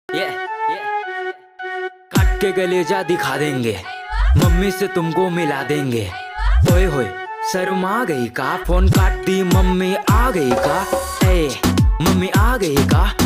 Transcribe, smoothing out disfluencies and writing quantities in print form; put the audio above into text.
काट के कलेजा दिखा देंगे, मम्मी से तुमको मिला देंगे। ओए होए शर्मा गई का, फोन काट दी मम्मी आ गई का, ए मम्मी आ गई का।